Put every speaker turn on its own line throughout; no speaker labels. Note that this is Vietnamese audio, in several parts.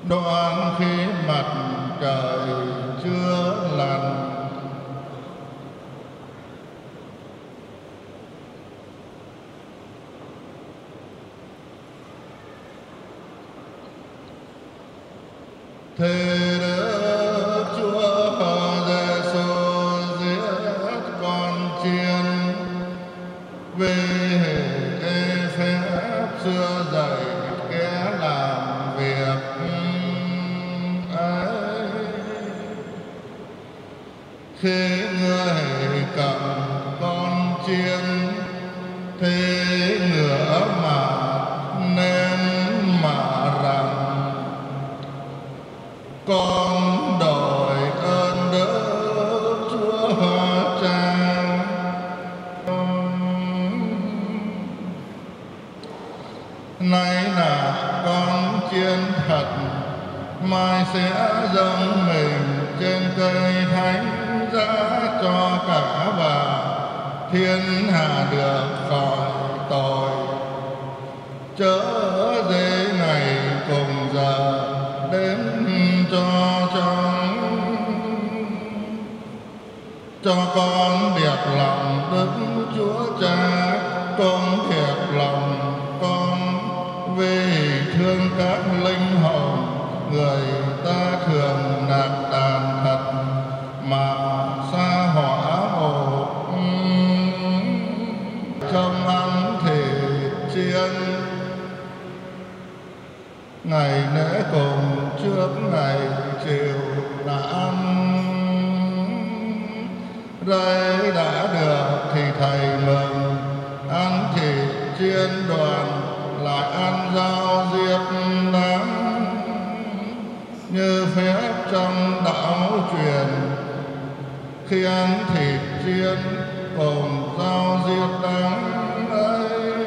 Đoạn khi mặt trời chưa lặn, thế Đức Chúa Giêsu giết con chiên vì hệ phép xưa dạy kẻ làm việc ấy. Khi người cầm con chiên thì ngửa mặt nên mà rằng: con đòi ơn Đức Chúa Cha. Nay là con chiên thật, mai sẽ dâng mình trên cây thánh giá cho cả và thiên hạ được khỏi tội. Chớ dễ ngày cùng giờ đến cho con biệt lòng Đức Chúa Cha, con thiệt lòng con vì thương các linh hồn người ta thường nạt đàn thật mà xa hỏa một trong ăn thịt chiên. Ngày lễ cùng trước ngày chiều đã ăn rây đã được thì thầy mừng ăn thịt chiên đoàn, lại ăn rau diếp đắng như phép trong đạo truyền. Khi ăn thịt chiên cùng rau diếp đắng ấy,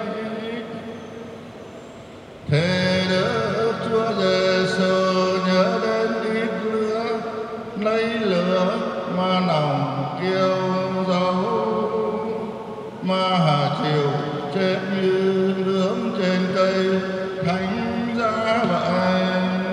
thế Đức Chúa Giêsu nhớ đến ít nữa lấy lửa mà lòng kêu dấu, mà hà chịu chết như nướng trên cây thánh giá vậy.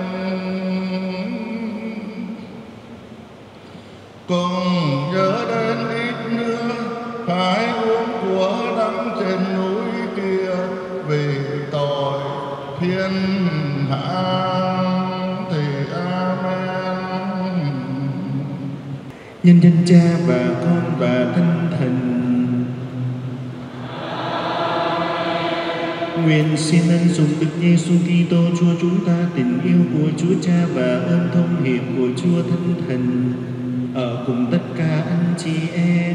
Cùng nhớ đến ít nữa phải uống của đắng trên núi kia vì tội thiên hạ. Thì amen.
Nhân danh Cha và Con và Thánh Thần. Nguyện xin ân sủng Đức Giêsu Kitô Chúa chúng ta, tình yêu của Chúa Cha và ơn thông hiệp của Chúa Thánh Thần ở cùng tất cả anh chị em.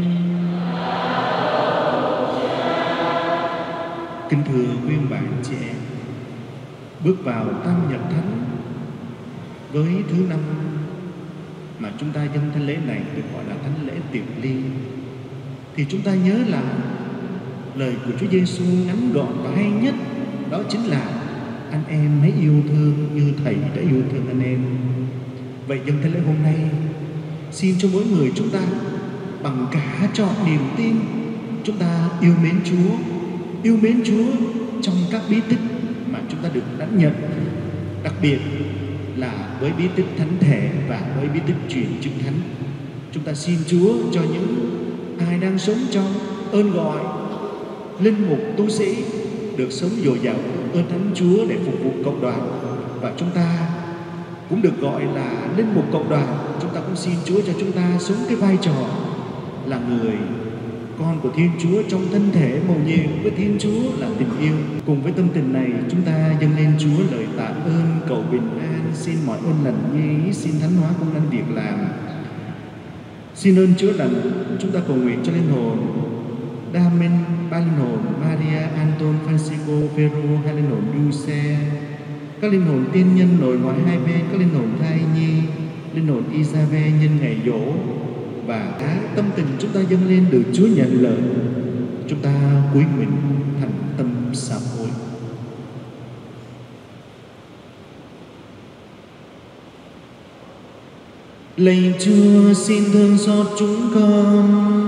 Kính thưa quý ông bà anh chị em, bước vào Tam Nhật Thánh với thứ năm mà chúng ta dâng thánh lễ này được gọi là thánh lễ tiệc ly, thì chúng ta nhớ lại lời của Chúa Giêsu ngắn gọn và hay nhất, đó chính là anh em hãy yêu thương như Thầy đã yêu thương anh em. Vậy dâng thánh lễ hôm nay, xin cho mỗi người chúng ta bằng cả trọn niềm tin, chúng ta yêu mến Chúa trong các bí tích mà chúng ta được đón nhận, đặc biệt là với bí tích thánh thể và với bí tích truyền chứng thánh. Chúng ta xin Chúa cho những ai đang sống trong ơn gọi linh mục tu sĩ được sống dồi dào ơn thánh Chúa để phục vụ cộng đoàn, và chúng ta cũng được gọi là linh mục cộng đoàn. Chúng ta cũng xin Chúa cho chúng ta sống cái vai trò là người con của Thiên Chúa trong thân thể mầu nhiệm với Thiên Chúa là tình yêu. Cùng với tâm tình này, chúng ta dâng lên Chúa lời tạ ơn, cầu bình an, xin mọi ơn lành nhi, xin thánh hóa công năng việc làm. Xin ơn Chúa lành, chúng ta cầu nguyện cho linh hồn Damen, ba linh hồn Maria, Anton, Francisco, Vero, hai linh hồn Giuse, các linh hồn tiên nhân nội ngoại hai bên, các linh hồn thai nhi, linh hồn Isabel nhân ngày dỗ, và cả tâm tình chúng ta dâng lên được Chúa nhận lời. Chúng ta cúi mình thành tâm sám hối. Lạy Chúa, xin thương xót chúng con.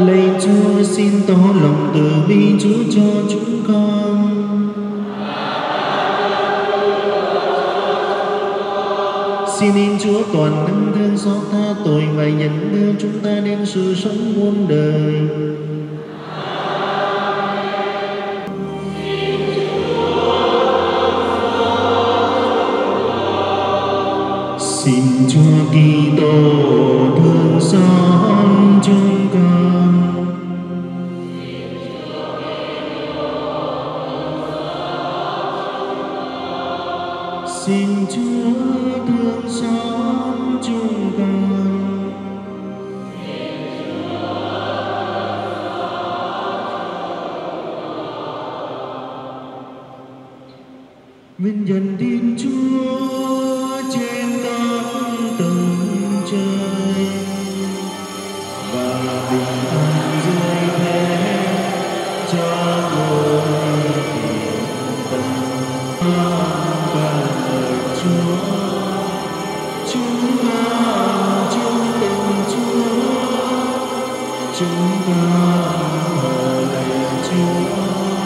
Lạy Chúa, xin tỏ lòng từ bi Chúa cho chúng con. Xin in Chúa toàn năng thương xót tha tội và dẫn đưa chúng ta đến sự sống muôn đời. Xin Chúa Kitô thương xót chúng con. Xin Chúa thương xót chúng con. Nguyện nhân Thiên Chúa trên các tầng trời và bình an dưới thế cho người thiện tâm. Chúa, chúng con chung tình Chúa, chúng con lạy Chúa,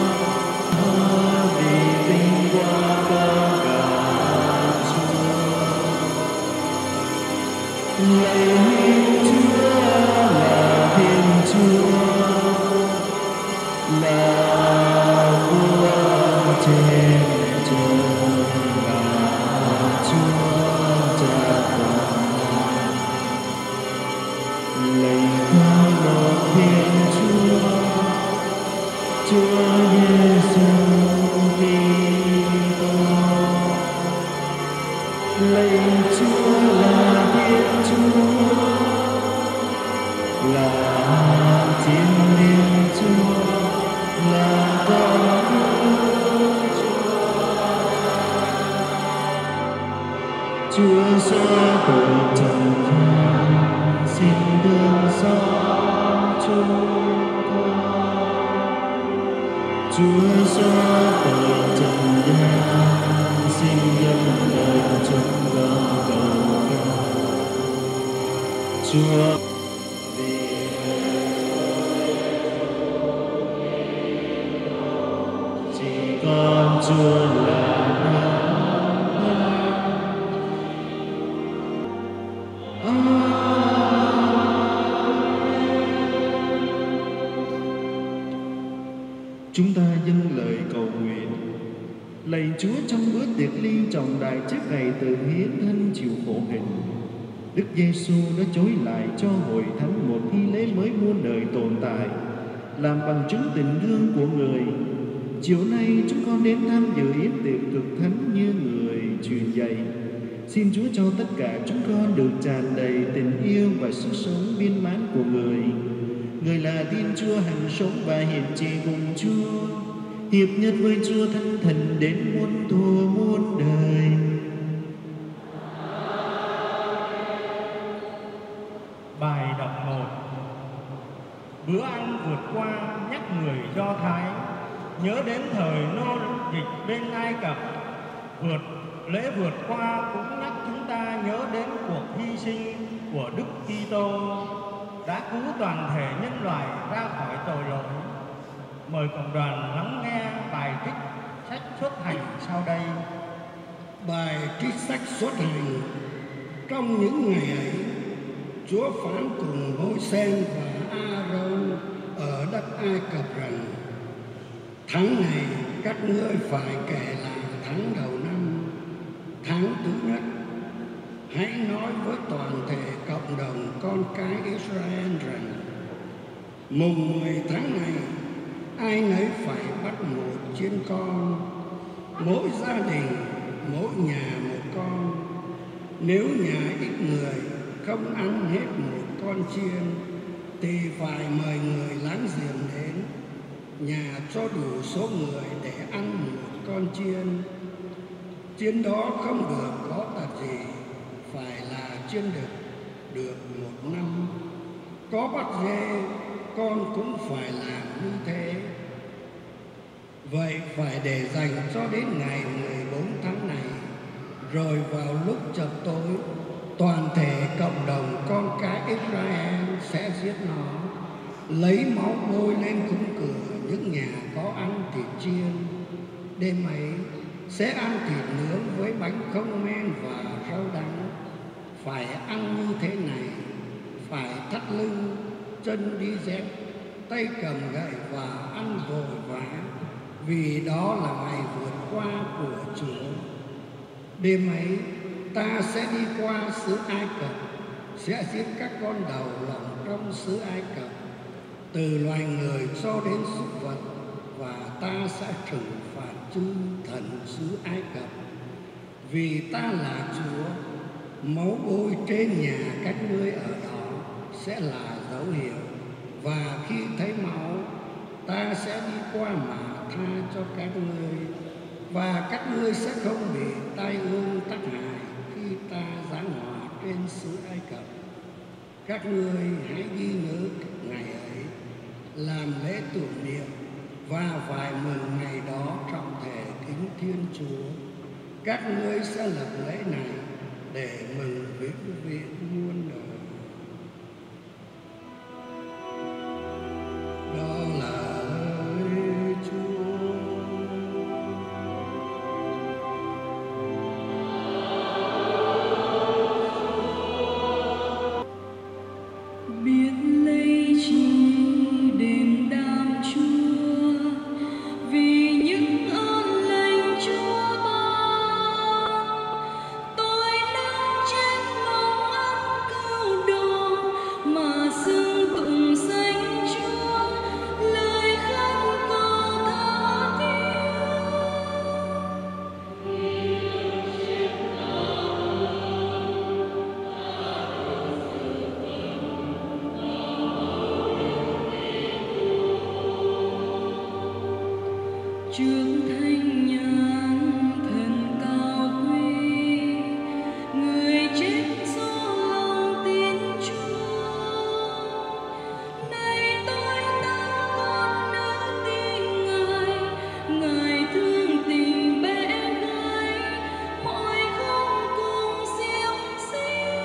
vì vinh quang có cả Chúa. Lạy Chúa là Thiên Chúa, là vua trên trời. Chúa Giêsu Kitô, lạy Chúa là Thiên Chúa, là Thiên Liêng Chúa, là Con Chúa. Chúa xóa tội trần gian, xin thương xót chúng. Chúa xóa tội trần gian, xin dâng đời chúng con cầu ca. Chúa chỉ con Chúa là chúng ta dâng lời cầu nguyện. Lạy Chúa, trong bữa tiệc ly trọng đại trước ngày tự hiến thân chịu khổ hình, Đức Giêsu đã chối lại cho hội thánh một nghi lễ mới muôn đời tồn tại, làm bằng chứng tình thương của người. Chiều nay chúng con đến tham dự yến tiệc cực thánh như người truyền dạy. Xin Chúa cho tất cả chúng con được tràn đầy tình yêu và sức sống viên mãn của người. Người là Thiên Chúa hằng sống và hiện trị cùng Chúa, hiệp nhất với Chúa Thánh Thần đến muôn thuở muôn đời.
Bài đọc 1. Bữa ăn vượt qua nhắc người Do Thái nhớ đến thời nô dịch bên Ai Cập. Lễ vượt qua cũng nhắc chúng ta nhớ đến cuộc hy sinh của Đức Kitô đã cứu toàn thể nhân loại ra khỏi tội lỗi. Mời cộng đoàn lắng nghe bài trích sách xuất hành sau đây.
Bài trích sách xuất hành. Trong những ngày ấy, Chúa phán cùng Môi-se và A-rôn ở đất Ai Cập rằng: tháng này các ngươi phải kể là tháng đầu năm, tháng thứ nhất. Hãy nói với toàn thể cộng đồng con cái Israel rằng: mùng 10 tháng này, ai nấy phải bắt một chiên con, mỗi gia đình, mỗi nhà một con. Nếu nhà ít người không ăn hết một con chiên, thì phải mời người láng giềng đến nhà cho đủ số người để ăn một con chiên. Chiên đó không được có tật gì, phải là chiên được một năm. Có bắt dê, con cũng phải làm như thế. Vậy phải để dành cho đến ngày 14 tháng này, rồi vào lúc chập tối, toàn thể cộng đồng con cái Israel sẽ giết nó. lấy máu bôi lên khung cửa những nhà có ăn thịt chiên. Đêm ấy sẽ ăn thịt nướng với bánh không men và rau đắng. Phải ăn như thế này, phải thắt lưng, chân đi dép, tay cầm gậy và ăn vội vã, vì đó là ngày vượt qua của Chúa. Đêm ấy ta sẽ đi qua xứ Ai Cập, sẽ giết các con đầu lòng trong xứ Ai Cập, từ loài người cho đến súc vật, và ta sẽ trừng phạt chư thần xứ Ai Cập. Vì ta là Chúa, máu bôi trên nhà các ngươi ở đó sẽ là dấu hiệu, và khi thấy máu, ta sẽ đi qua mà tha cho các ngươi, và các ngươi sẽ không bị tai ương tác hại khi ta giáng họa trên xứ Ai Cập. Các ngươi hãy ghi nhớ ngày ấy, làm lễ tưởng niệm và phải mừng ngày đó trọng thể kính Thiên Chúa. Các ngươi sẽ lập lễ này để mừng vĩnh viễn muôn đời. Đó là lời Chúa.
Biết lấy chi đền đam Chúa, vì những ơn lành Chúa ban. Tôi đang trên mong ân cứu độ, mà xưng tụng danh Chúa, lời khấn cầu tha thiết. Trước thanh nhàn thần cao quý, người chết do lòng tin Chúa. Này tôi ta con nữ tin Ngài, Ngài thương tình bé gái, mọi không cùng siêu sinh.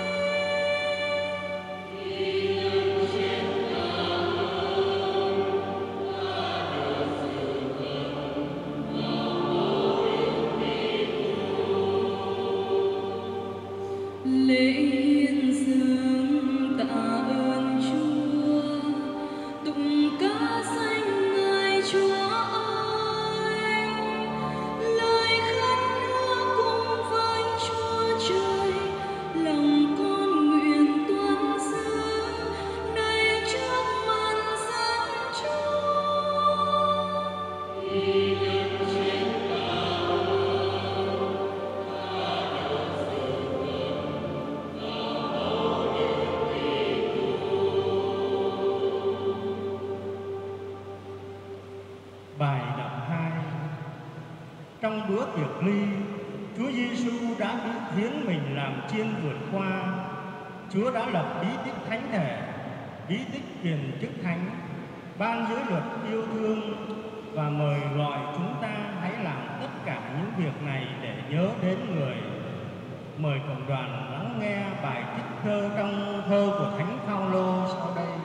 Lễ hiến dâng tạ ơn Chúa, tụng ca danh Ngài Chúa ơi. Lời khấn hứa cùng với Chúa Trời, lòng con nguyện tuân giữ, này trước mặt dân Chúa.
Bài đọc 2. Trong bữa tiệc ly, Chúa Giêsu đã hiến mình làm chiên vượt qua. Chúa đã lập bí tích thánh thể, bí tích truyền chức thánh, ban giới luật yêu thương và mời gọi chúng ta hãy làm tất cả những việc này để nhớ đến người. Mời cộng đoàn lắng nghe bài trích thơ trong thơ của Thánh Phaolô sau đây.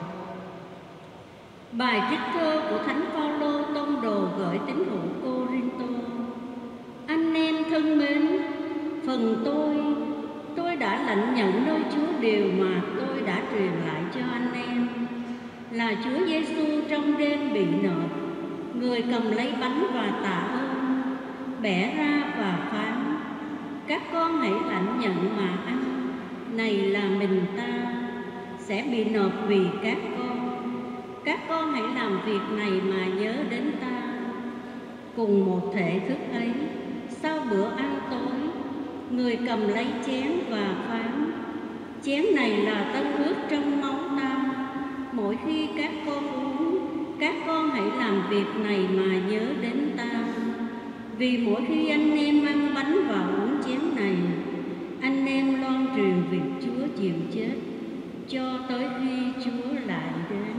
Bài trích thơ của Thánh Phaolô tông đồ gửi tín hữu Cô-rinh-tô. Anh em thân mến, phần tôi đã lãnh nhận nơi Chúa điều mà tôi đã truyền lại cho anh em, là Chúa Giêsu trong đêm bị nộp, người cầm lấy bánh và tạ ơn, bẻ ra và phán: các con hãy lãnh nhận mà ăn, này là mình ta, sẽ bị nộp vì các con. Các con hãy làm việc này mà nhớ đến ta. Cùng một thể thức ấy, sau bữa ăn tối, người cầm lấy chén và phán: chén này là tân ước trong máu ta. Mỗi khi các con uống, các con hãy làm việc này mà nhớ đến ta. Vì mỗi khi anh em ăn bánh và uống chén này, anh em loan truyền việc Chúa chịu chết, cho tới khi Chúa lại đến.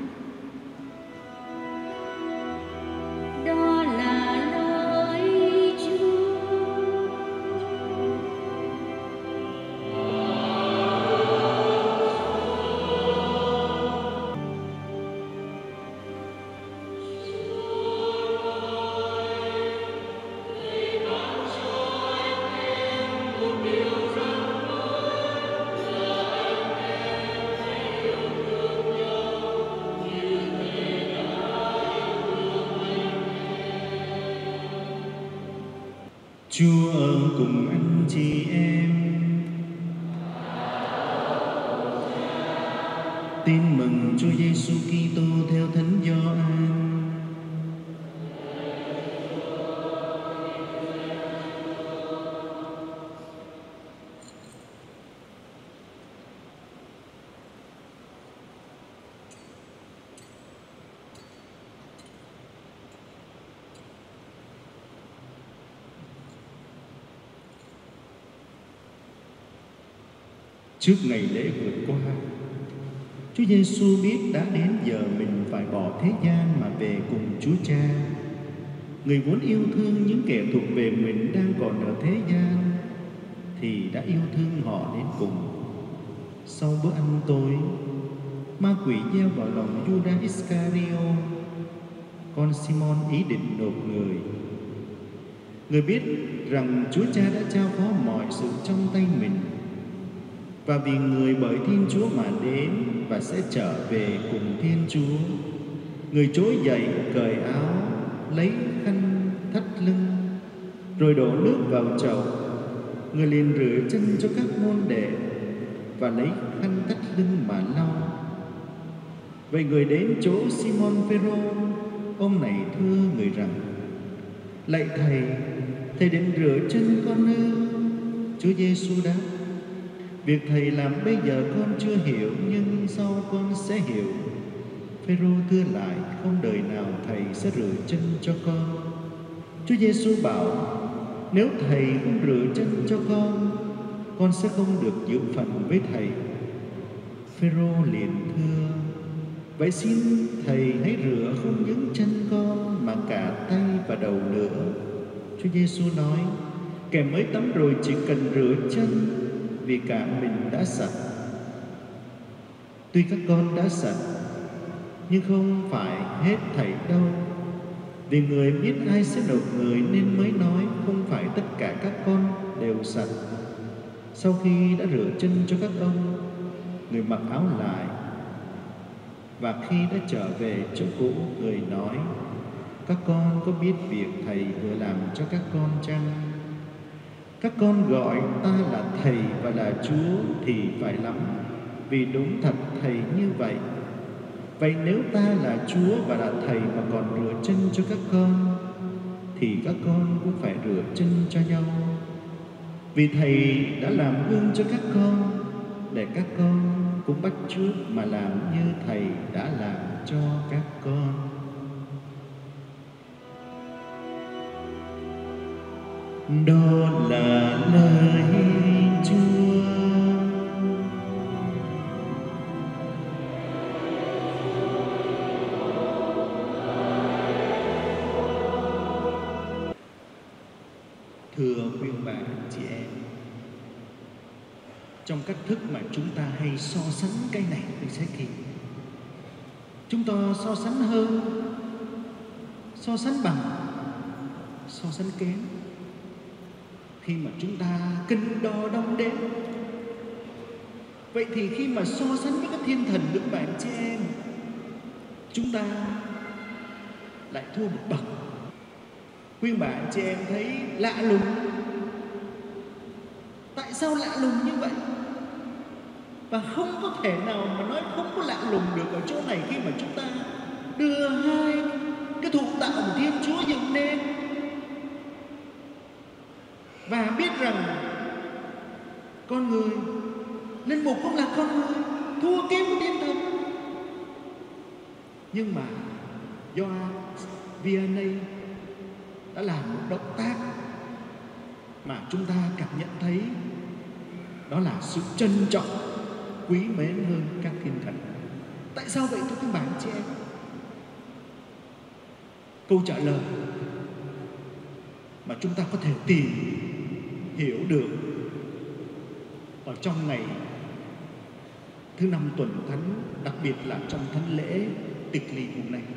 Đó là lời Chúa.
Chúa ở cùng anh chị em. Tin mừng Chúa Giêsu Kitô theo Thánh Gioan. Trước ngày lễ vượt qua, Chúa Giêsu biết đã đến giờ mình phải bỏ thế gian mà về cùng Chúa Cha. Người vốn yêu thương những kẻ thuộc về mình đang còn ở thế gian thì đã yêu thương họ đến cùng. Sau bữa ăn tối, ma quỷ gieo vào lòng Judas Iscariot, con Simon, ý định nộp người. Người biết rằng Chúa Cha đã trao phó mọi sự trong tay mình, và vì người bởi Thiên Chúa mà đến và sẽ trở về cùng Thiên Chúa, người trỗi dậy, cởi áo, lấy khăn thắt lưng, rồi đổ nước vào chậu. Người liền rửa chân cho các môn đệ và lấy khăn thắt lưng mà lau. Vậy người đến chỗ Simon Phêrô, ông này thưa người rằng: Lạy thầy, thầy đến rửa chân con ư? Chúa Giêsu đáp: Việc thầy làm bây giờ con chưa hiểu, nhưng sau con sẽ hiểu. Phêrô thưa lại: Không đời nào thầy sẽ rửa chân cho con. Chúa Giêsu bảo: Nếu thầy không rửa chân cho con sẽ không được dự phần với thầy. Phêrô liền thưa: Vậy xin thầy hãy rửa không những chân con mà cả tay và đầu nữa. Chúa Giêsu nói: Kẻ mới tắm rồi chỉ cần rửa chân, vì cả mình đã sạch. Tuy các con đã sạch, nhưng không phải hết thảy đâu. Vì người biết ai sẽ nộp người nên mới nói không phải tất cả các con đều sạch. Sau khi đã rửa chân cho các ông, người mặc áo lại, và khi đã trở về chỗ cũ, người nói: Các con có biết việc thầy vừa làm cho các con chăng? Các con gọi ta là thầy và là Chúa thì phải lắm, vì đúng thật thầy như vậy. Vậy nếu ta là Chúa và là thầy mà còn rửa chân cho các con, thì các con cũng phải rửa chân cho nhau. Vì thầy đã làm gương cho các con, để các con cũng bắt chước mà làm như thầy đã làm cho các con. Đó là lời Chúa. Thưa quý ông bà, chị em, trong cách thức mà chúng ta hay so sánh cái này với cái kia, chúng ta so sánh hơn, so sánh bằng, so sánh kém. Khi mà chúng ta cân đo đong đếm, vậy thì khi mà so sánh với các thiên thần các bạn chị em, chúng ta lại thua một bậc. Quý bạn chị em thấy lạ lùng. Tại sao lạ lùng như vậy? Và không có thể nào mà nói không có lạ lùng được ở chỗ này, khi mà chúng ta đưa hai cái thụ tạo của Thiên Chúa dựng nên, và biết rằng con người, linh mục cũng là con người, thua kém của thiên thần. Nhưng mà Gioan Vianney đã làm một động tác mà chúng ta cảm nhận thấy đó là sự trân trọng, quý mến hơn các thiên thần. Tại sao vậy thưa các bạn chị em? Câu trả lời mà chúng ta có thể tìm hiểu được ở trong ngày thứ 5 tuần thánh, đặc biệt là trong thánh lễ tịch ly hôm nay.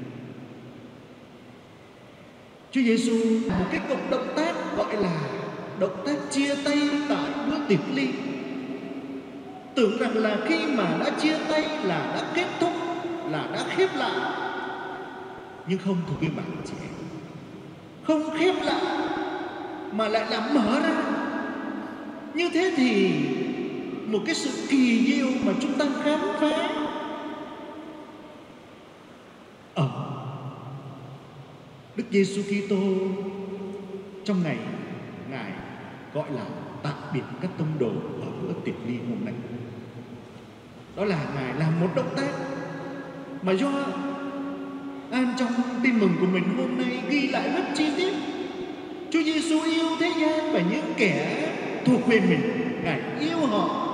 Chúa Giêsu một cái động tác gọi là động tác chia tay tại bữa tiệc ly. Tưởng rằng là khi mà đã chia tay là đã kết thúc, là đã khép lại. Nhưng không, thưa quý bạn chị em, không khép lại mà lại là mở ra. Như thế thì một cái sự kỳ diệu mà chúng ta khám phá ở Đức Giêsu Kitô trong ngày Ngài gọi là tạm biệt các tông đồ ở bữa tiệc ly hôm nay. Đó là Ngài làm một động tác mà do An trong tin mừng của mình hôm nay ghi lại rất chi tiết. Chúa Giêsu yêu thế gian và những kẻ thuộc về mình, Ngài yêu họ,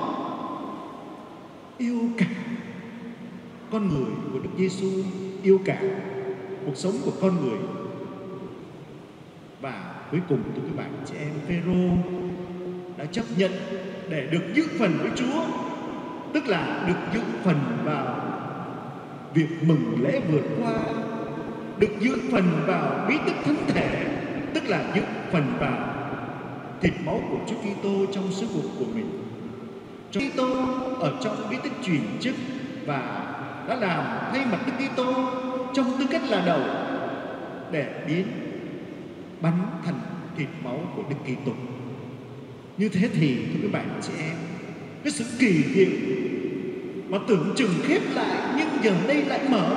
yêu cả con người của Đức Giêsu, yêu cả cuộc sống của con người. Và cuối cùng thưa các bạn chị em, Phêrô đã chấp nhận để được dự phần với Chúa, tức là được dự phần vào việc mừng lễ vượt qua, được dự phần vào bí tích thánh thể, tức là dự phần vào thịt máu của Chúa Kitô trong sứ vụ của mình. Chúa Kitô ở trong bí tích truyền chức và đã làm thay mặt Đức Kitô trong tư cách là đầu để biến bánh thành thịt máu của Đức Kitô. Như thế thì thưa các bạn chị em, cái sự kỳ diệu mà tưởng chừng khép lại nhưng giờ đây lại mở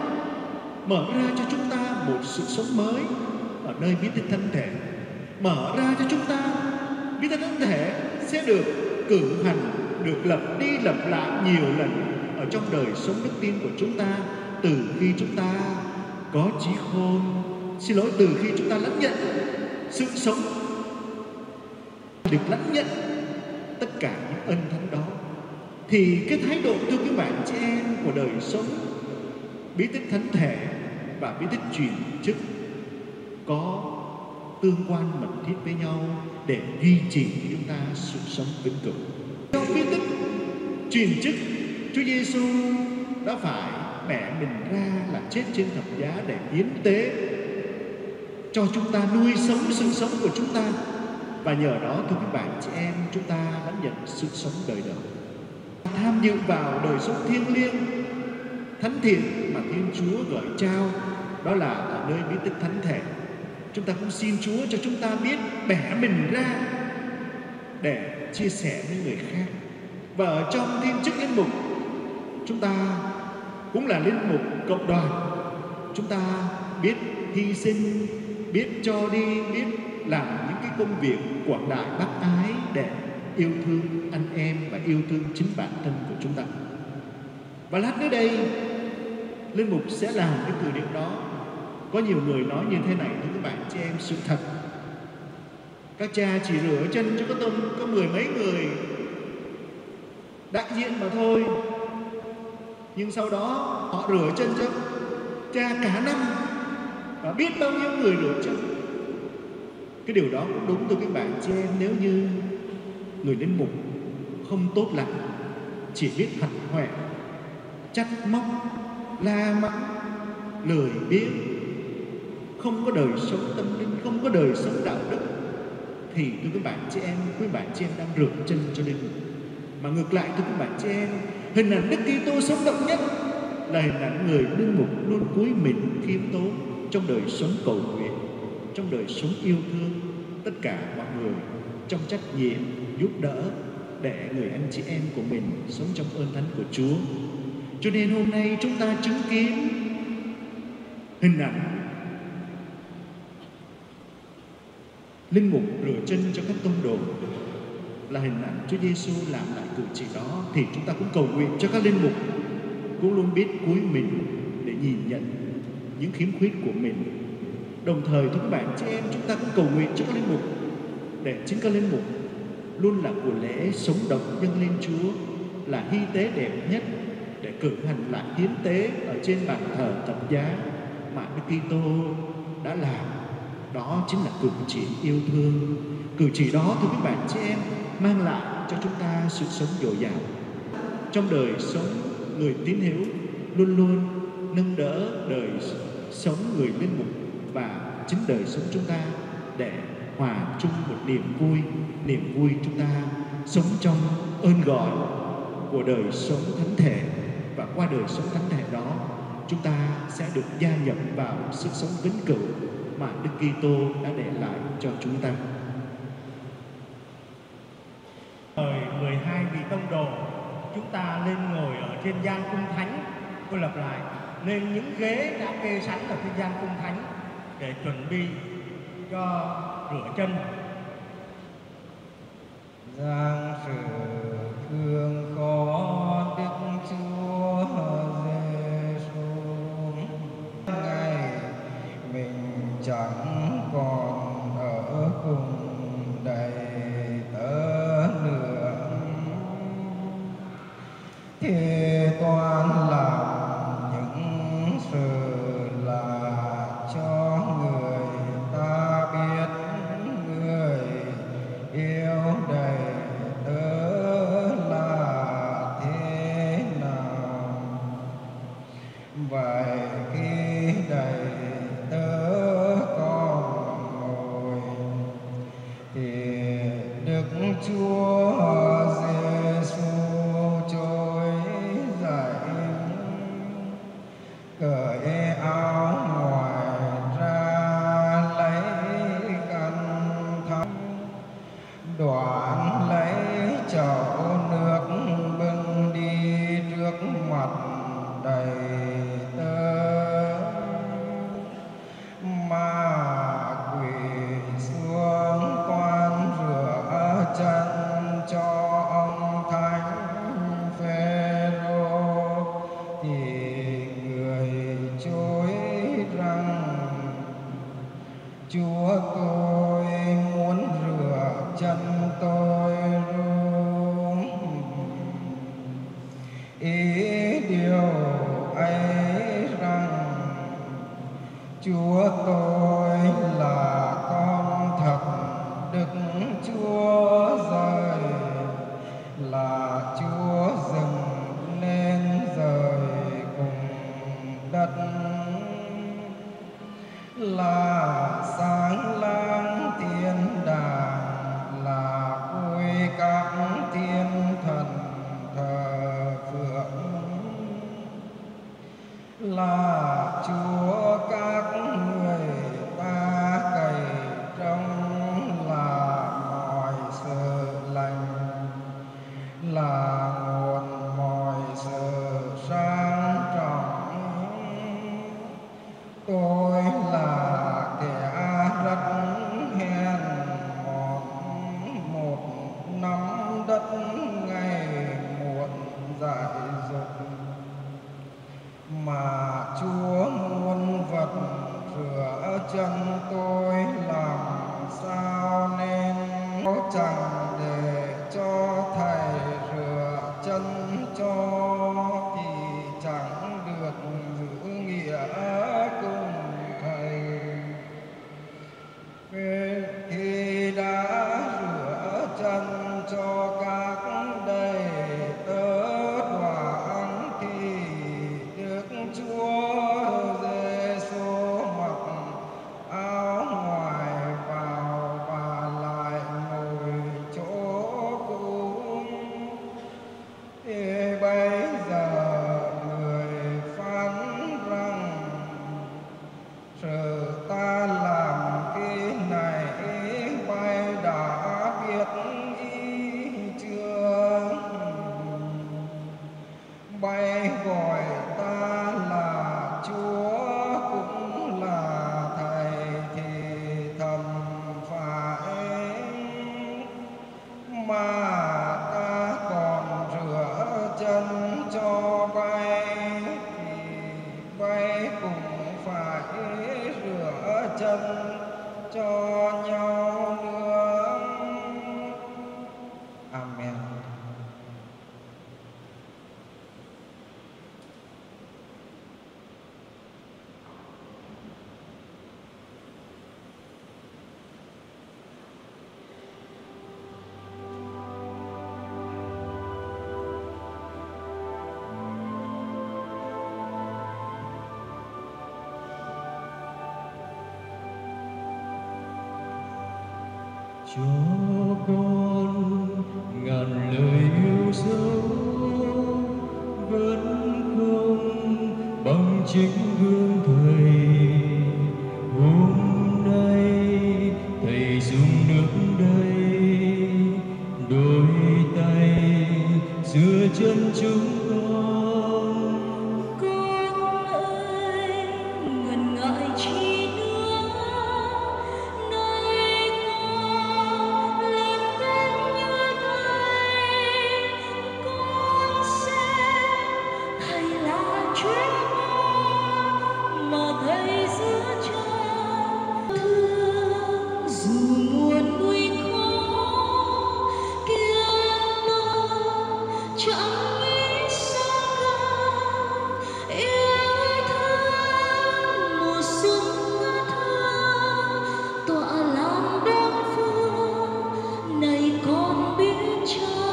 ra cho chúng ta một sự sống mới ở nơi bí tích thánh thể. Mở ra cho chúng ta bí tích thánh thể sẽ được cử hành, được lặp đi lặp lại nhiều lần ở trong đời sống đức tin của chúng ta, từ khi chúng ta có trí khôn, từ khi chúng ta lãnh nhận sự sống, được lãnh nhận tất cả những ân thánh đó, thì cái thái độ thưa các bạn chị em của đời sống bí tích thánh thể và bí tích truyền chức có tương quan mật thiết với nhau để duy trì cho chúng ta sự sống vĩnh cửu. Trong bí tích truyền chức, Chúa Giêsu đã phải bẻ mình ra là chết trên thập giá để hiến tế cho chúng ta, nuôi sống sự sống của chúng ta. Và nhờ đó thưa các bạn chị em, chúng ta đã nhận sự sống đời đời, tham dự vào đời sống thiêng liêng thánh thiện mà Thiên Chúa gửi trao, đó là ở nơi bí tích thánh thể. Chúng ta cũng xin Chúa cho chúng ta biết bẻ mình ra để chia sẻ với người khác. Và ở trong thiên chức linh mục, chúng ta cũng là linh mục cộng đoàn. Chúng ta biết hy sinh, biết cho đi, biết làm những cái công việc quảng đại bác ái để yêu thương anh em và yêu thương chính bản thân của chúng ta. Và lát nữa đây, linh mục sẽ làm cái từ điệu đó. Có nhiều người nói như thế này thưa các bạn chị em, sự thật các cha chỉ rửa chân cho có mười mấy người đại diện mà thôi, nhưng sau đó họ rửa chân cho cha cả năm và biết bao nhiêu người rửa chân. Cái điều đó cũng đúng thưa các bạn chị em, nếu như người linh mục không tốt lành, chỉ biết hằn hoẹ, trách móc, la mắng, lười biếng, không có đời sống tâm linh, không có đời sống đạo đức, thì thưa các bạn chị em, quý bạn chị em đang rửa chân cho linh mục. Mà ngược lại thưa các bạn chị em, hình ảnh Đức Kitô sống động nhất là hình ảnh người linh mục luôn cúi mình khiêm tốn trong đời sống cầu nguyện, trong đời sống yêu thương tất cả mọi người, trong trách nhiệm giúp đỡ để người anh chị em của mình sống trong ơn thánh của Chúa. Cho nên hôm nay chúng ta chứng kiến hình ảnh linh mục rửa chân cho các tông đồ, là hình ảnh Chúa Giêsu làm lại cử chỉ đó. Thì chúng ta cũng cầu nguyện cho các linh mục cũng luôn biết cúi mình để nhìn nhận những khiếm khuyết của mình. Đồng thời thưa các bạn chị em, chúng ta cũng cầu nguyện cho các linh mục để chính các linh mục luôn là của lễ sống động dâng lên Chúa, là hy tế đẹp nhất để cử hành lại hiến tế ở trên bàn thờ thập giá mà Đức Kitô đã làm. Đó chính là cử chỉ yêu thương. Cử chỉ đó thưa các bạn chị em mang lại cho chúng ta sự sống dồi dào. Trong đời sống người tín hữu luôn luôn nâng đỡ đời sống người linh mục và chính đời sống chúng ta để hòa chung một niềm vui chúng ta sống trong ơn gọi của đời sống thánh thể. Và qua đời sống thánh thể đó, chúng ta sẽ được gia nhập vào sự sống vĩnh cửu mà Đức Kitô đã để lại cho chúng ta.
ta lên ngồi ở trên gian cung thánh. Tôi lặp lại, nên những ghế đã kê sẵn ở trên gian cung thánh để chuẩn bị cho rửa chân.
Giang sử thương khó Đức Chúa Giêsu, ngày mình chẳng còn ở cùng đầy tớ nữa, thì toàn làm những sự là cho người ta biết người yêu đầy tớ là thế nào. Vậy khi đầy tớ còn ngồi thì Đức Chúa Giêsu trỗi dậy, cởi áo ngoài ra lấy khăn thấm, đoạn lấy chậu nước bưng đi trước mặt đầy tớ, mà quỳ xuống toan rửa chân cho ông Thánh Phêrô, thì người chối rằng Chúa tôi muốn rửa chân tôi luôn. Ý điều ấy rằng Chúa tôi là con thật Đức Chúa rời, là Chúa dừng nên rời cùng đất, là sáng lang thiên đàng, là vui các thiên thần thờ phượng, là Chúa các người ta cày trông, là mọi sự lành, là nguồn mọi sự sang trọng. Tôi là kẻ rất hèn mọn, một nắm đất ngày muộn dại dột, mà Chúa muôn vật rửa chân tôi làm sao nên chẳng để cho thầy rửa chân cho, thì chẳng được giữ nghĩa cùng thầy. Khi đã rửa chân cho các đầy tớ đoàn, thì Đức Chúa Giêsu mặc áo ngoài vào và lại ngồi chỗ cũ. Thì bây giờ người phán rằng sự ta làm cái này bay đã biết ý chưa? Bay gọi ta là Chúa cũng là thầy thì thầm phải, mà ta còn rửa chân cho bay, thì bay cũng phải rửa chân cho nhau nữa. Amen.
Cho con ngàn lời yêu dấu vẫn không bằng chính gương thầy. Hôm nay thầy dùng nước đây đôi tay giữa chân chúng con.
Con ơi, ngần ngại chi nữa, nay con lên tiếng như thầy, con sẽ thầy là chuyện mà thầy giữa cha thương. Dù muôn nguy khó kiên bơ chẳng nghĩ xa gần, yêu thương mùa xuân ngát thơ tỏa làm bốn phương. Này con biết cha.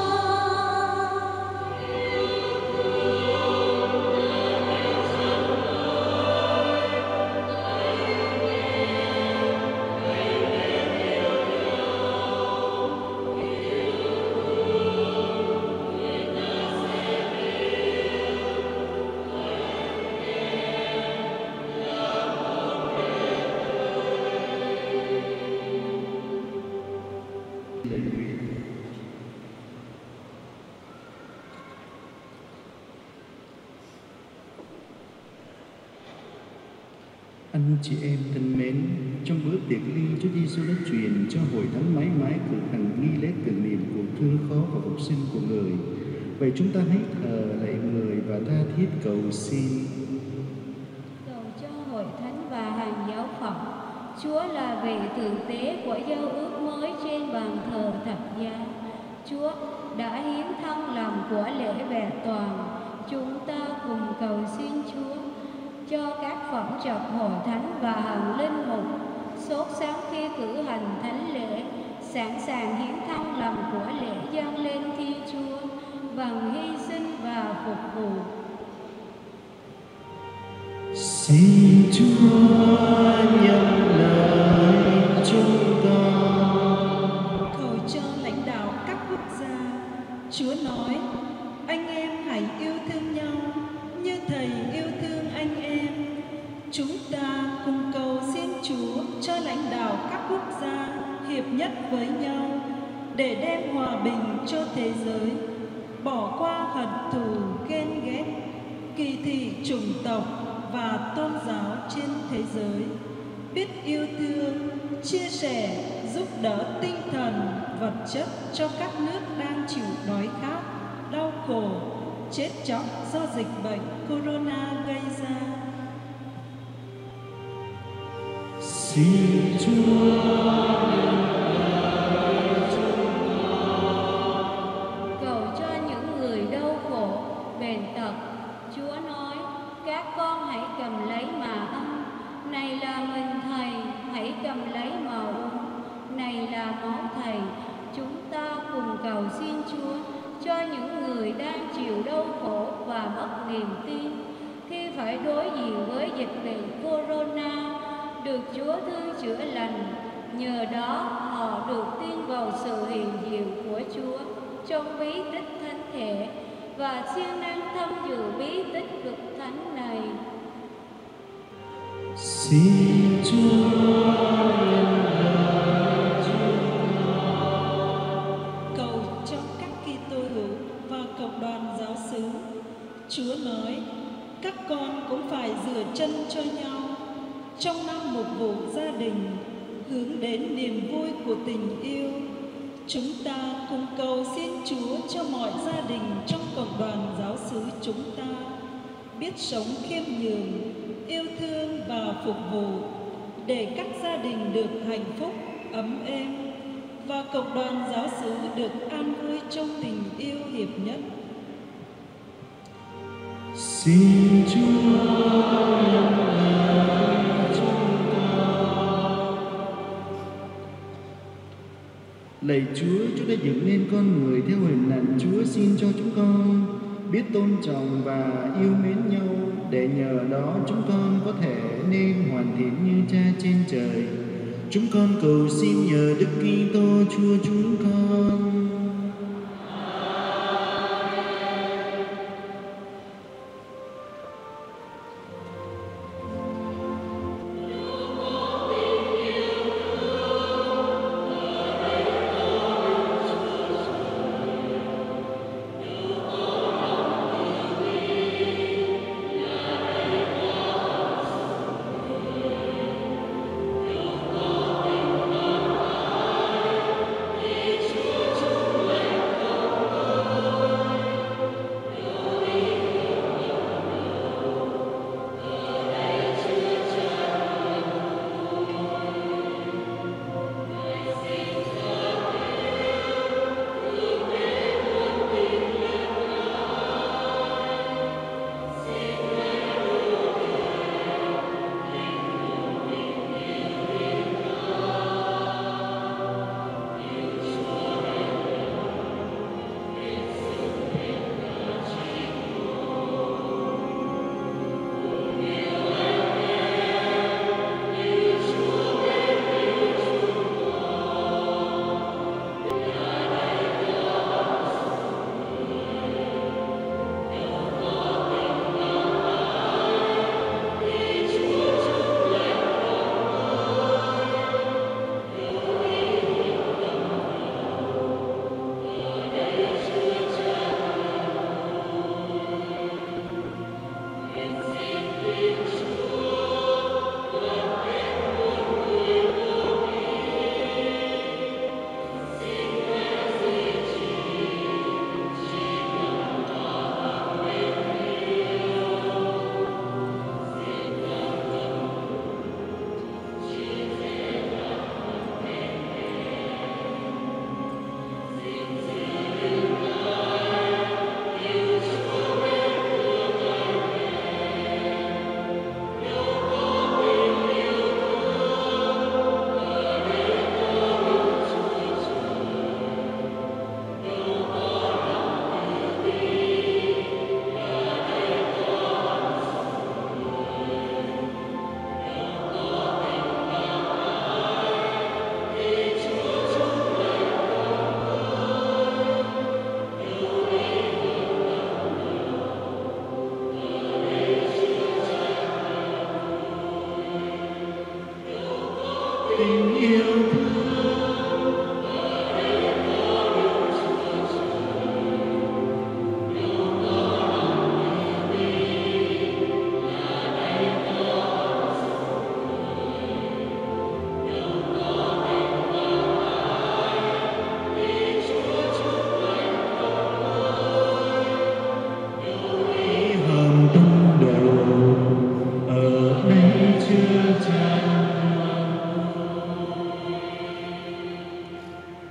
Lời nguyện. Anh chị em thân mến, trong bữa tiệc ly, Chúa Giêsu đã truyền cho hội thánh mãi mãi cử hành nghi lễ tưởng niệm cuộc thương khó và phục sinh của người. Vậy chúng ta hãy thờ lạy người và tha thiết cầu xin.
Cầu cho hội thánh và hàng giáo phẩm, Chúa là vị thượng tế của giao ước mới trên bàn thờ thập giá. Chúa đã hiến thân làm của lễ vẹn toàn. Chúng ta cùng cầu xin Chúa cho các phẩm trọc hội thánh và hàng linh mục sốt sáng khi cử hành thánh lễ, sẵn sàng hiến thân làm của lễ dâng lên Thiên Chúa bằng hy sinh và phục vụ.
Xin Chúa nhận lời chúng ta.
Cầu cho lãnh đạo các quốc gia, Chúa nói, anh em hãy yêu thương nhau như Thầy yêu thương anh em. Chúng ta cùng cầu xin Chúa cho lãnh đạo các quốc gia hiệp nhất với nhau để đem hòa bình cho thế giới, bỏ qua hận thù ghen ghét, kỳ thị chủng tộc và tôn giáo trên thế giới, biết yêu thương, chia sẻ, giúp đỡ tinh thần, vật chất cho các nước đang chịu đói khát, đau khổ, chết chóc do dịch bệnh corona gây ra.
Xin Chúa
Cầu cho những người đau khổ, bệnh tật. Chúa nói, các con hãy cầm lấy mà ăn. Này là mình Thầy, hãy cầm lấy mà uống. Này là máu Thầy. Chúng ta cùng cầu xin Chúa cho những người đang chịu đau khổ và mất niềm tin khi phải đối diện với dịch bệnh corona, được Chúa thương chữa lành. Nhờ đó họ được tin vào sự hiện diện của Chúa trong bí tích thánh thể và siêng năng tham dự bí tích cực thánh này.
Xin Chúa nhận lời chúng ta.
Cầu cho các Kitô hữu và cộng đoàn giáo xứ. Chúa nói, các con cũng phải rửa chân cho nhau trong năm mục vụ gia đình, hướng đến niềm vui của tình yêu. Chúng ta cùng cầu xin Chúa cho mọi gia đình trong cộng đoàn giáo xứ chúng ta biết sống khiêm nhường, yêu thương và phục vụ, để các gia đình được hạnh phúc, ấm êm và cộng đoàn giáo xứ được an vui trong tình yêu hiệp nhất.
Xin Chúa nhận lời chúng ta. Lạy Chúa, Chúa đã dựng nên con người theo hình ảnh Chúa. Xin cho chúng con biết tôn trọng và yêu mến nhau, để nhờ đó chúng con có thể nên hoàn thiện như Cha trên trời. Chúng con cầu xin nhờ Đức Kitô Chúa chúng con.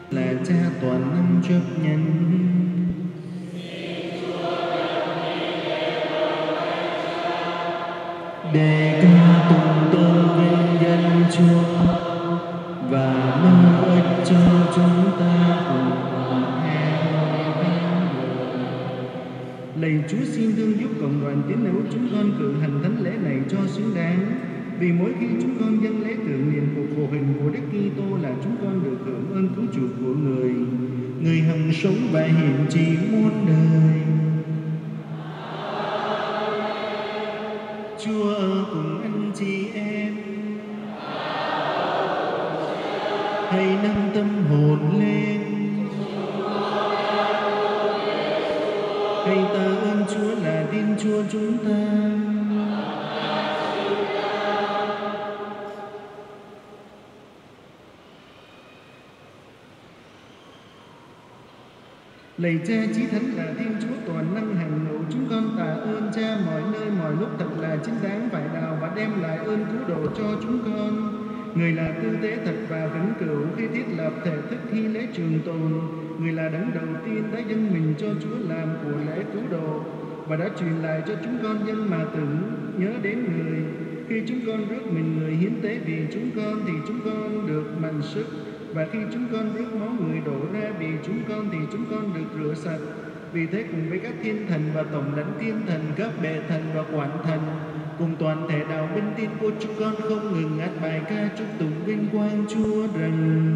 là Cha toàn năng chấp nhận. Để ca tụng tơ vinh danh Chúa và mong ích cho chúng ta cùng lạy Chúa xin thương giúp cộng đoàn tín hữu chúng con cử hành thánh lễ này cho xứng đáng. Vì mỗi khi chúng con dâng lễ tưởng niệm cuộc khổ hình của Đức Kitô là chúng con được hưởng ơn cứu chuộc của Người, Người hằng sống và hiện trị muôn đời. Chúa ở cùng anh chị em. Hãy nâng tâm hồn lên. Hãy tạ ơn Chúa là Thiên Chúa chúng ta. Lạy Cha Chí Thánh là Thiên Chúa toàn năng hằng hữu, chúng con tạ ơn Cha mọi nơi mọi lúc thật là chính đáng phải đào và đem lại ơn cứu độ cho chúng con. Người là tư tế thật và vĩnh cửu khi thiết lập thể thức khi lễ trường tồn. Người là đấng đầu tiên đã dâng mình cho Chúa làm của lễ cứu độ và đã truyền lại cho chúng con dân mà tưởng nhớ đến Người. Khi chúng con rước mình Người hiến tế vì chúng con thì chúng con được mạnh sức. Và khi chúng con rước máu Người đổ ra vì chúng con thì chúng con được rửa sạch. Vì thế cùng với các thiên thần và tổng lãnh thiên thần, các bệ thần và quản thần, cùng toàn thể đạo binh tin của chúng con không ngừng hát bài ca chúc tụng vinh quang Chúa rằng: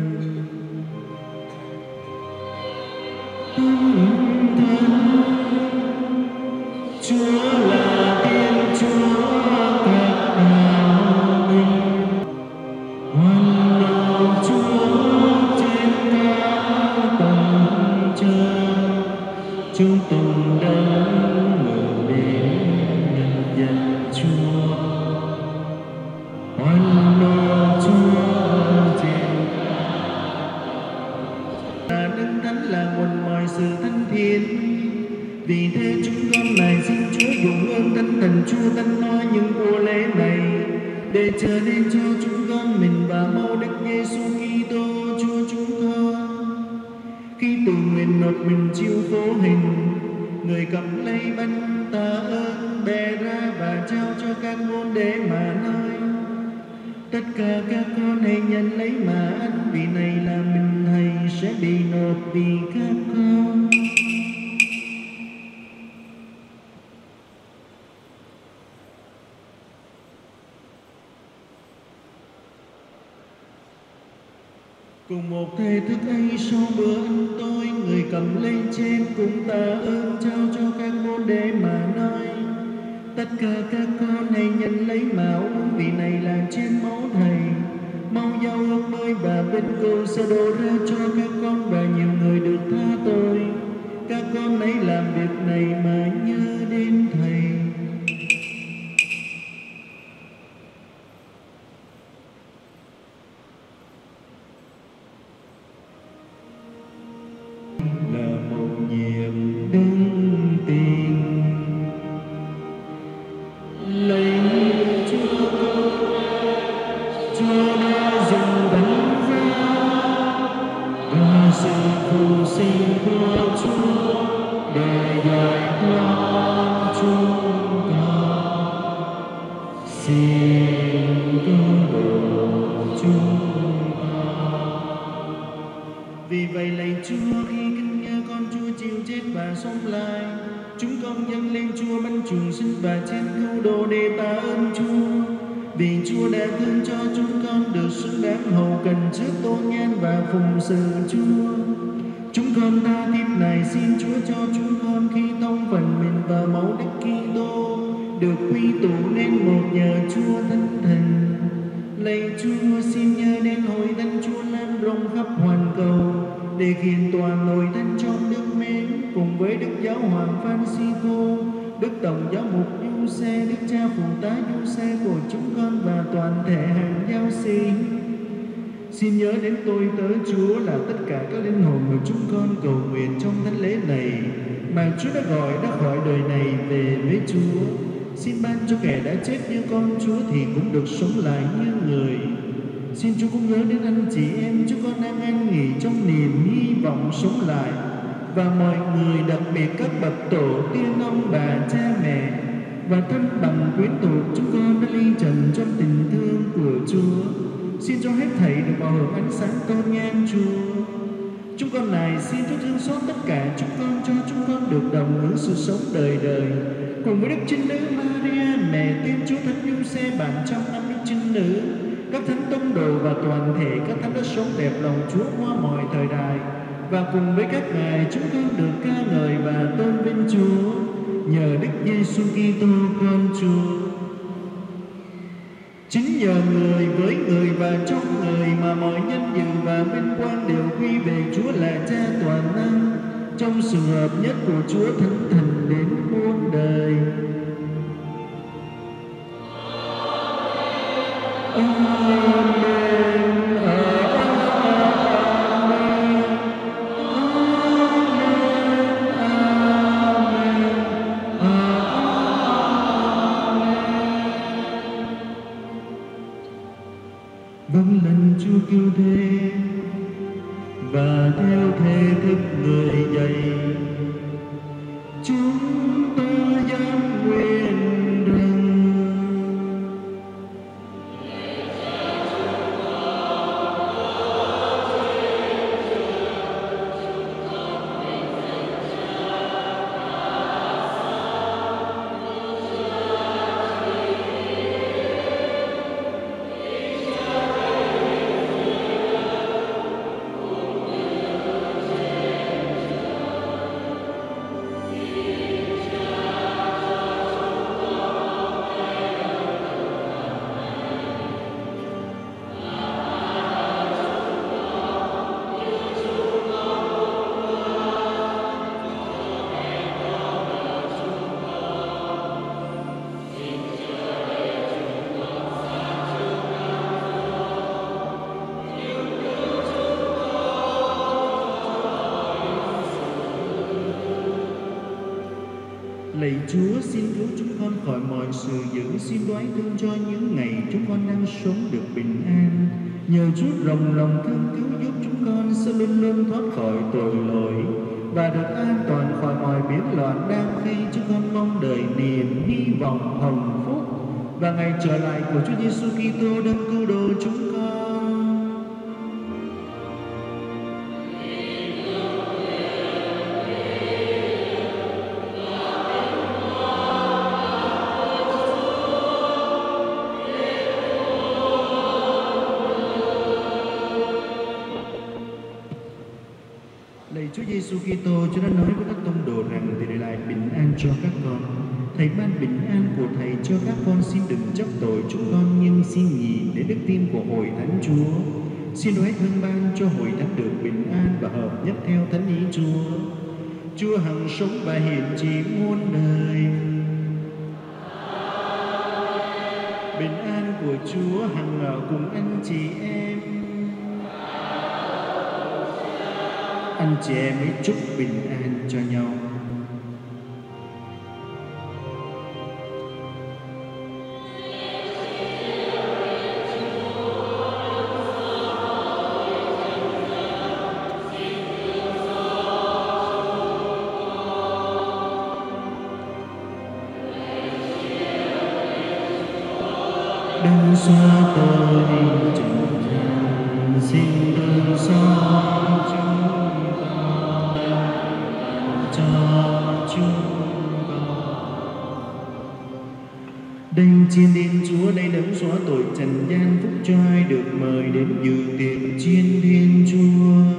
Chúa là Thiên Chúa các đạo binh, hoan hô Chúa trên các tầng trời, chúng tùng đấng ngự đến nhân dân Chúa, hoan hô Chúa trên là Đấng Thánh là nguồn mọi sự thân thiện. Vì thế chúng con này xin Chúa dùng ơn Thánh Thần Chúa Thánh nói những của lễ này để trở nên cho chúng con mình và mẫu Đức Giêsu Kitô Chúa chúng con. Khi tự nguyện nộp mình chịu khổ hình, Người cầm lấy bánh tạ ơn bè ra và trao cho các môn đệ mà nói: tất cả các con hãy nhận lấy mà ăn, vì này là mình Thầy sẽ bị nộp vì các con. Cùng một thể thức ấy sau bữa ăn tối, Người cầm lên trên cùng tạ ơn trao cho các môn đệ mà nói: tất cả các con hãy nhận lấy mà uống, vì này là trên máu Thầy, máu giao ước mới và bên cầu sẽ đổ ra cho các con và nhiều người được tha tội. Các con hãy làm việc này mà nhớ đến Thầy. Là một nhiệm đứng tin lấy Chúa đã dùng đánh ra và sự phù sinh của Chúa để giải thoát chúng con. Xin cứu độ chúng con. Vì vậy lạy Chúa, khi kính nhớ con Chúa chịu chết và sống lại, chúng con dâng lên Chúa bánh trường sinh và chén cứu độ để tạ ơn Chúa. Vì Chúa đã thương cho chúng con được xứng đáng hầu cần trước tôn nhan và phụng sự Chúa. Chúng con tha thiết này xin Chúa cho chúng con khi tông phần mình vào máu Đức Kitô được quy tụ nên một nhờ Chúa Thánh Thần. Lạy Chúa, xin nhớ đến hội thánh Chúa lan rộng khắp hoàn cầu để khiến toàn nội thánh trong Đức mến cùng với Đức Giáo hoàng Francisco, Đức Tổng Giáo mục Giuse, Đức Cha Phụ tá Giuse của chúng con và toàn thể hàng giáo sĩ. Xin nhớ đến tôi tớ Chúa là tất cả các linh hồn của chúng con cầu nguyện trong thánh lễ này mà Chúa đã gọi ra khỏi đời này về với Chúa. Xin ban cho kẻ đã chết như con Chúa thì cũng được sống lại như người. Xin Chúa cũng nhớ đến anh chị em chúng con đang an nghỉ trong niềm hy vọng sống lại, và mọi người, đặc biệt các bậc tổ tiên ông bà cha mẹ và thân bằng quyến thuộc chúng con đã ly trần trong tình thương của Chúa. Xin cho hết thảy được vào hưởng ánh sáng tôn nhan Chúa. Chúng con này xin Chúa thương xót tất cả chúng con, cho chúng con được đồng hưởng sự sống đời đời cùng với Đức Trinh Nữ Maria, mẹ Thiên Chúa, Thánh Giuse, bạn trong năm Đức Trinh Nữ, các thánh tông đồ và toàn thể các thánh đã sống đẹp lòng Chúa qua mọi thời đại, và cùng với các ngài chúng con được ca ngợi và tôn vinh Chúa nhờ Đức Giêsu Kitô con Chúa. Chính nhờ người, với người và trong người mà mọi nhân dự và vinh quang đều quy về Chúa là Cha toàn năng, trong sự hợp nhất của Chúa Thánh Thần đến muôn đời. Amen. Vâng lần Chúa kêu thế, và theo thế thức người dạy, chúng ta dám nguyện rằng lạy Chúa, xin cứu chúng con khỏi mọi sự dữ, xin đoái thương cho những ngày chúng con đang sống được bình an. Nhờ Chúa rộng lòng thương cứu giúp chúng con sẽ luôn luôn thoát khỏi tội lỗi và được an toàn khỏi mọi biến loạn, đang khi chúng con mong đợi niềm hy vọng hồng phúc và ngày trở lại của Chúa Giêsu Kitô đấng cứu độ chúng con. Lạy Chúa Giêsu Kitô, Chúa đã nói với các tông đồ rằng Thầy để lại bình an cho các con. Thầy ban bình an của Thầy cho các con, xin đừng chấp tội chúng con, nhưng xin nhìn đến đức tin của Hội Thánh Chúa. Xin đoái thương ban cho Hội Thánh được bình an và hợp nhất theo thánh ý Chúa. Chúa hằng sống và hiện trị muôn đời. Bình an của Chúa hằng ở cùng anh chị em. Anh chị em hãy chúc bình an cho nhau. Đừng xóa tôi trần gian, xin đừng xóa đành chiên đến Chúa, đây đấng xóa tội trần gian, phúc cho ai được mời đến dự tiệc chiên Thiên Chúa.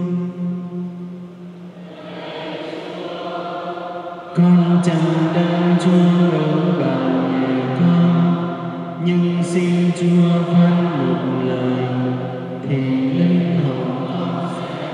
Con chẳng đấng Chúa ở bảo vệ con, nhưng xin Chúa phán một lời thì linh hồn con sẽ.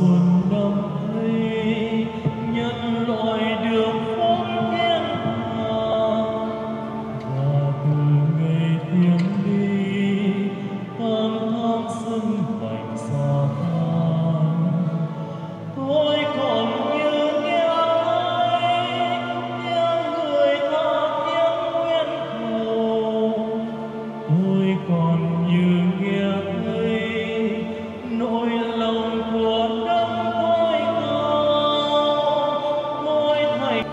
xuân năm ấy nhân loại được phóng thiên hà, và từ ngày thiên đi tháng tháng xuân mạnh xa tan. Tôi còn như nghe ấy tiếng người tha thiết nguyện cầu, tôi còn như nghe thấy nỗi lòng của đấng tối cao. Tôi thành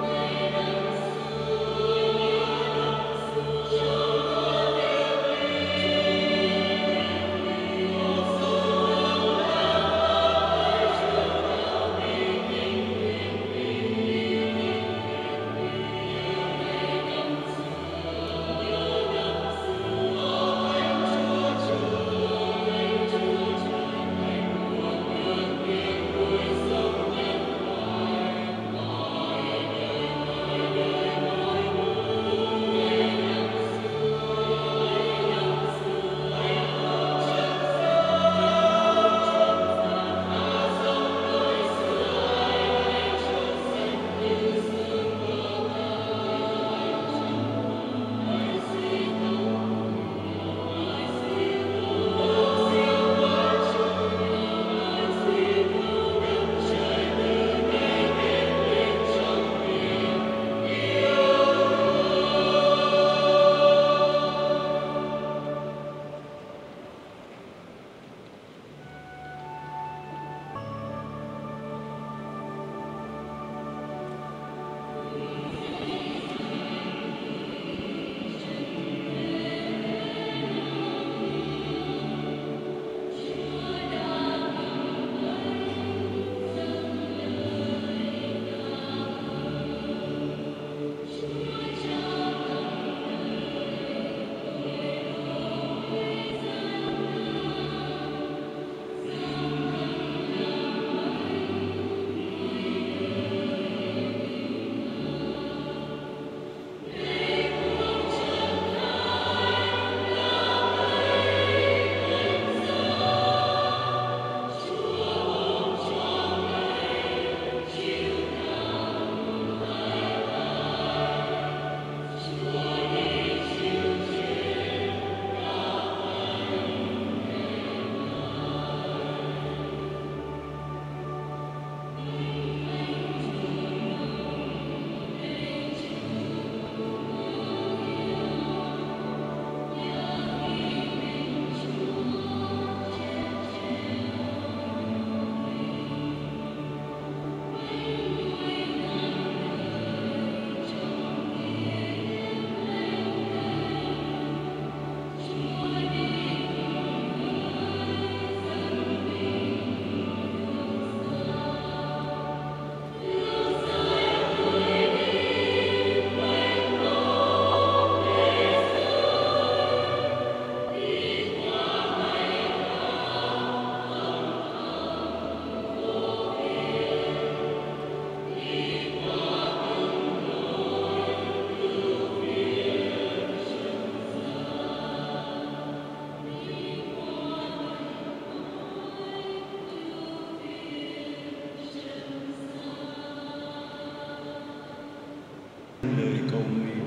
lời cầu nguyện.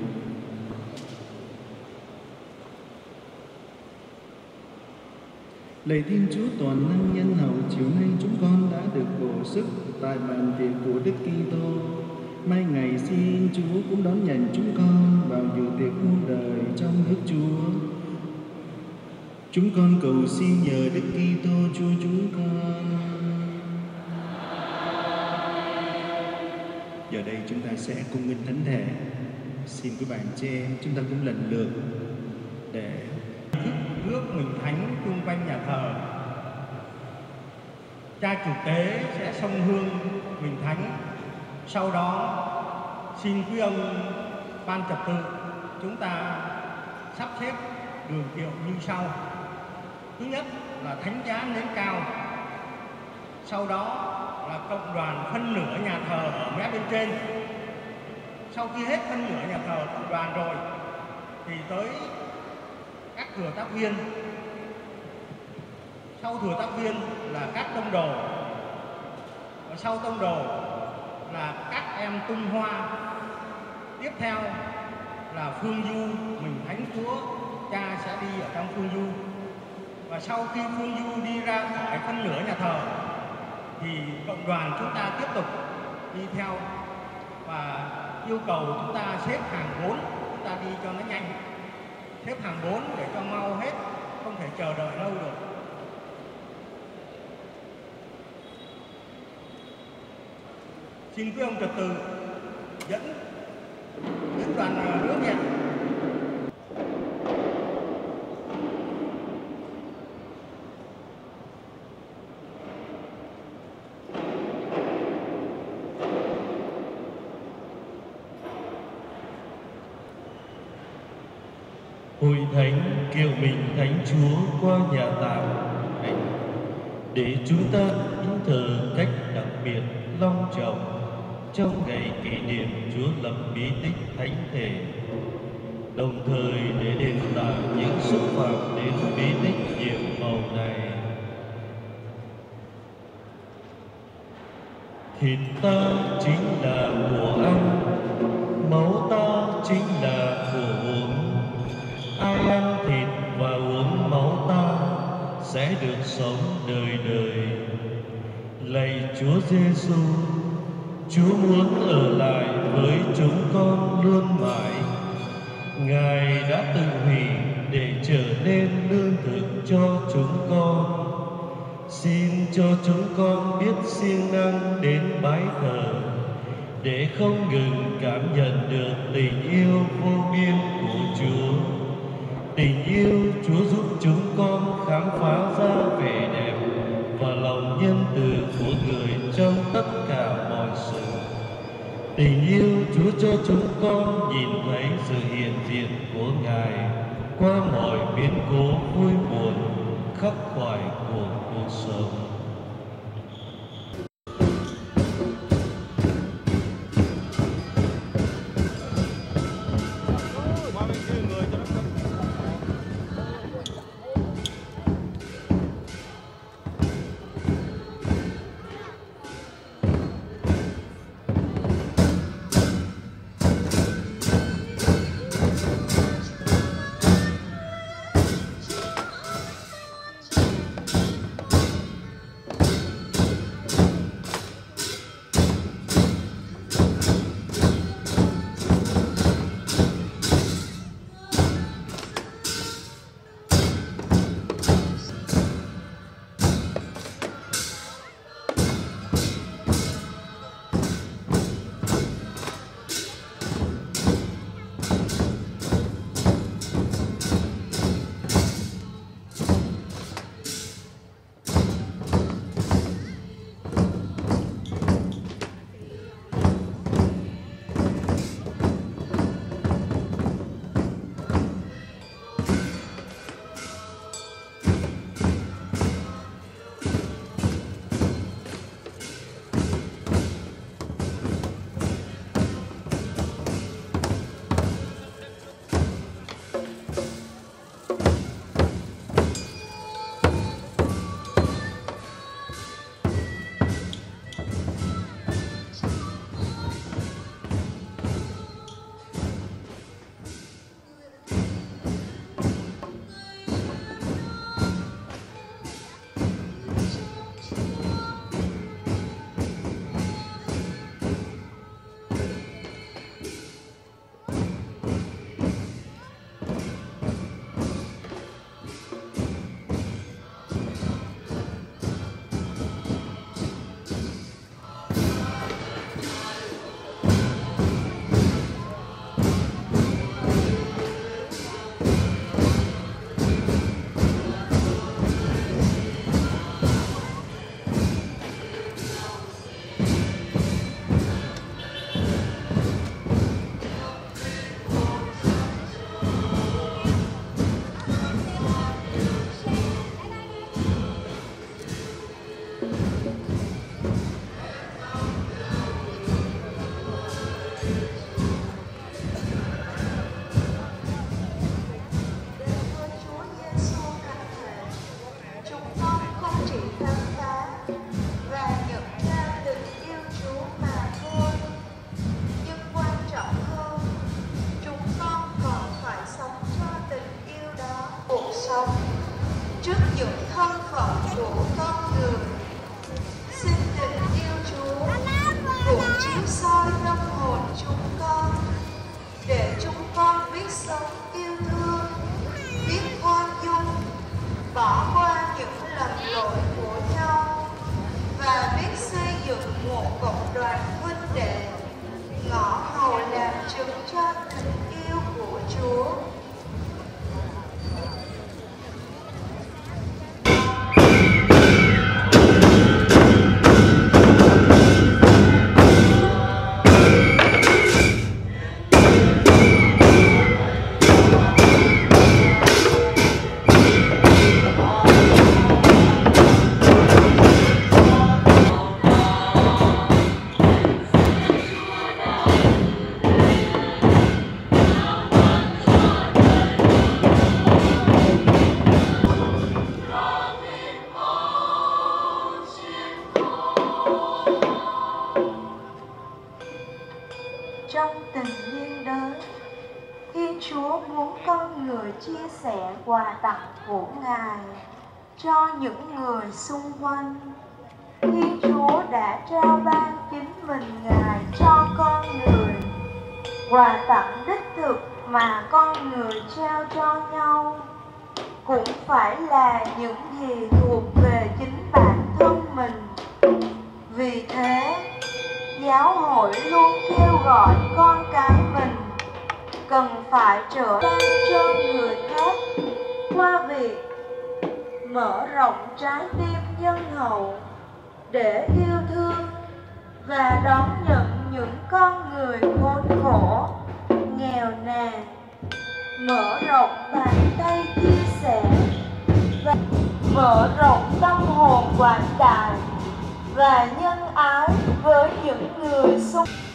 Lạy Thiên Chúa toàn năng nhân hậu, chiều nay chúng con đã được bổ sức tại bàn tiệc của Đức Kitô. Mai ngày xin Chúa cũng đón nhận chúng con vào dự tiệc muôn đời trong nước Chúa. Chúng con cầu xin nhờ Đức Kitô Chúa chúng con. Giờ đây chúng ta sẽ cung nghinh thánh thể. Xin quý bạn chị em chúng ta cũng lần lượt để
rước mình thánh chung quanh nhà thờ. Cha chủ tế sẽ xông hương mình thánh. Sau đó xin quý ông ban trật tự chúng ta sắp xếp đường kiệu như sau. Thứ nhất là thánh giá nến cao. Sau đó là cộng đoàn phân nửa nhà thờ ở mé bên trên. Sau khi hết phân nửa nhà thờ cộng đoàn rồi thì tới các thừa tác viên. Sau thừa tác viên là các tông đồ. Và sau tông đồ là các em tung hoa. Tiếp theo là phương du, mình Thánh Chúa Cha sẽ đi ở trong phương du. Và sau khi phương du đi ra khỏi phân nửa nhà thờ thì cộng đoàn chúng ta tiếp tục đi theo và yêu cầu chúng ta xếp hàng 4, chúng ta đi cho nó nhanh. Xếp hàng 4 để cho mau hết, không thể chờ đợi lâu được. Xin quý ông trật tự dẫn đoàn rước nhạc.
Hội thánh kiệu mình Thánh Chúa qua nhà tạm thánh để chúng ta kính thờ cách đặc biệt long trọng trong ngày kỷ niệm Chúa lập bí tích thánh thể, đồng thời để đền tạ những xúc phạm đến bí tích nhiệm màu này. Thịt ta chính là của anh, máu ta chính là của uống. Ai ăn thịt và uống máu ta sẽ được sống đời đời. Lạy Chúa Giêsu, Chúa muốn ở lại với chúng con luôn mãi. Ngài đã tự hủy để trở nên lương thực cho chúng con. Xin cho chúng con biết siêng năng đến bái thờ để không ngừng cảm nhận được tình yêu vô biên của Chúa. Tình yêu Chúa giúp chúng con khám phá ra vẻ đẹp và lòng nhân từ của người trong tất cả mọi sự. Tình yêu Chúa cho chúng con nhìn thấy sự hiện diện của Ngài qua mọi biến cố vui buồn, khắc khoải của cuộc sống.
sống yêu thương, biết khoan dung, bỏ qua những lầm lỗi của nhau và biết xây dựng một cộng đoàn huynh đệ, ngõ hầu làm chứng cho tình yêu của Chúa. Trong tình duyên đới, Thiên Chúa muốn con người chia sẻ quà tặng của Ngài cho những người xung quanh. Thiên Chúa đã trao ban chính mình Ngài cho con người. Quà tặng đích thực mà con người trao cho nhau cũng phải là những gì thuộc về chính bản thân mình. Vì thế, giáo hội luôn kêu gọi con cái mình cần phải trở nên cho người khác qua việc mở rộng trái tim nhân hậu để yêu thương và đón nhận những con người khốn khổ, nghèo nàn, mở rộng bàn tay chia sẻ và mở rộng tâm hồn quảng đại và nhân ái với những người xung quanh.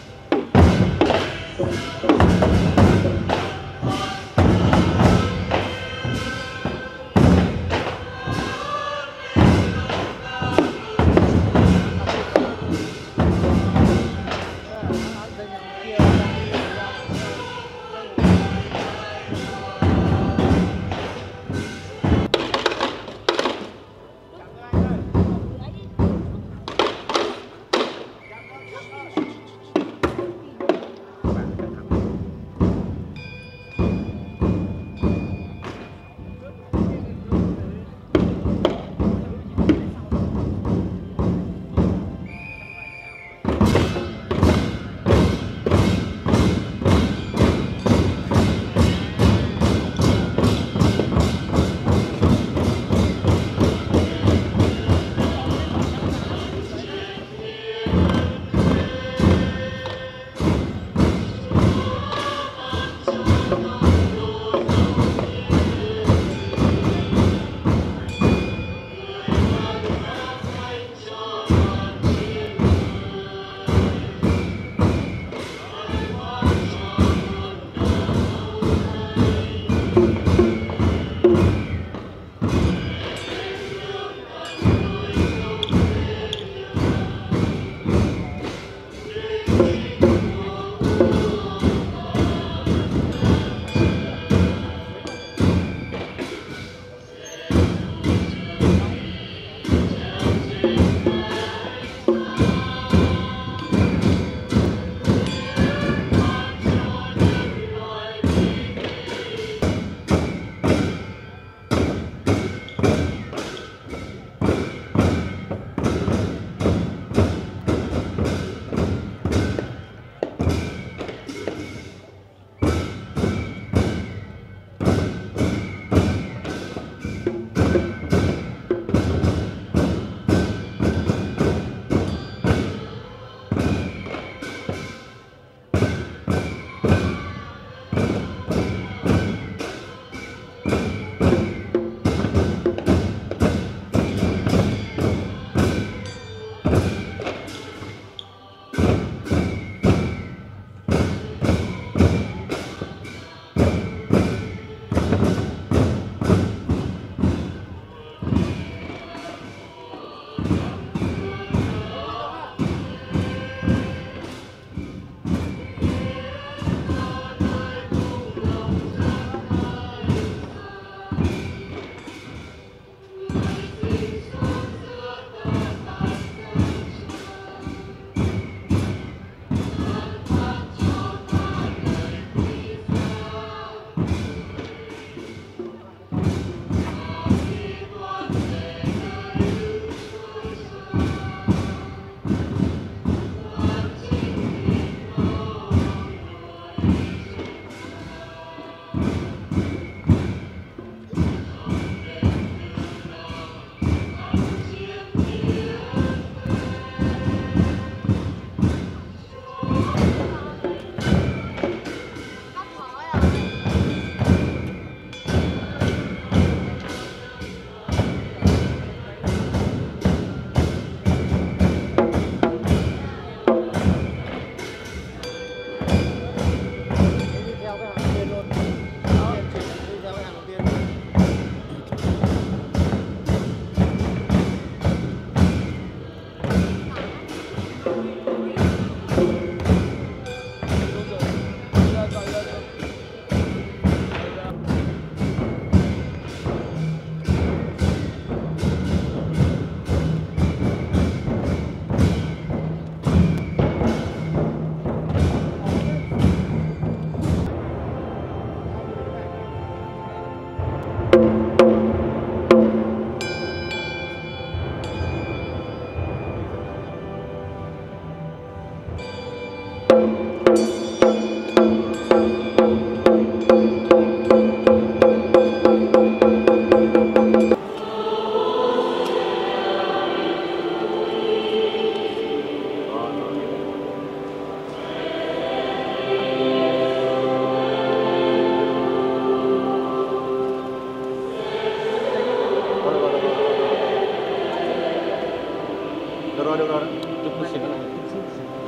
Được rồi, chúc mừng